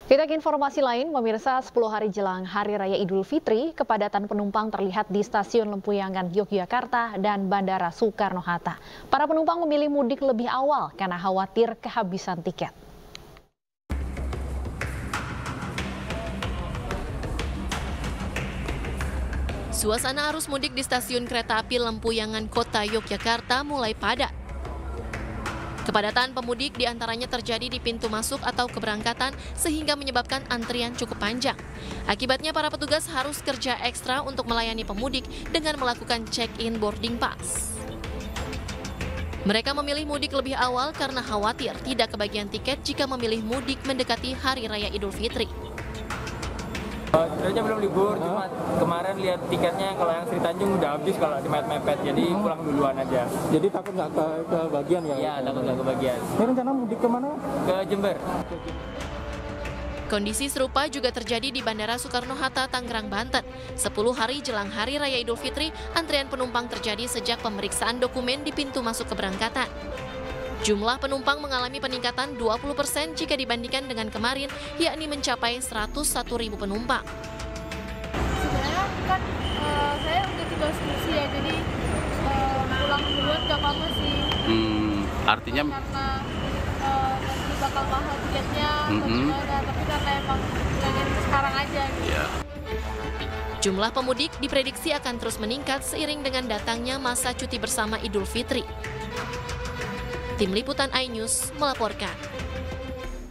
Kita ke informasi lain, pemirsa, 10 hari jelang Hari Raya Idul Fitri, kepadatan penumpang terlihat di Stasiun Lempuyangan, Yogyakarta dan Bandara Soekarno-Hatta. Para penumpang memilih mudik lebih awal karena khawatir kehabisan tiket. Suasana arus mudik di Stasiun Kereta Api Lempuyangan Kota Yogyakarta mulai padat. Kepadatan pemudik diantaranya terjadi di pintu masuk atau keberangkatan sehingga menyebabkan antrian cukup panjang. Akibatnya para petugas harus kerja ekstra untuk melayani pemudik dengan melakukan check-in boarding pass. Mereka memilih mudik lebih awal karena khawatir tidak kebagian tiket jika memilih mudik mendekati Hari Raya Idul Fitri. Sebenarnya belum libur, cuma kemarin lihat tiketnya kalau yang Sri Tanjung udah habis kalau di mepet-mepet, jadi pulang duluan aja. Jadi takut nggak kebagian ya? Iya, takut nggak kebagian. Ini rencana mudik kemana? Ke Jember. Kondisi serupa juga terjadi di Bandara Soekarno-Hatta, Tangerang, Banten. 10 hari jelang Hari Raya Idul Fitri, antrian penumpang terjadi sejak pemeriksaan dokumen di pintu masuk keberangkatan. Jumlah penumpang mengalami peningkatan 20% jika dibandingkan dengan kemarin, yakni mencapai 101.000 penumpang. Sebenarnya kan saya udah tinggal skripsi ya, jadi pulang duluan gak apa-apa sih. Artinya karena nanti bakal mahal tiketnya, tapi karena emang pengen sekarang aja. Gitu. ya. Jumlah pemudik diprediksi akan terus meningkat seiring dengan datangnya masa cuti bersama Idul Fitri. Tim Liputan iNews melaporkan.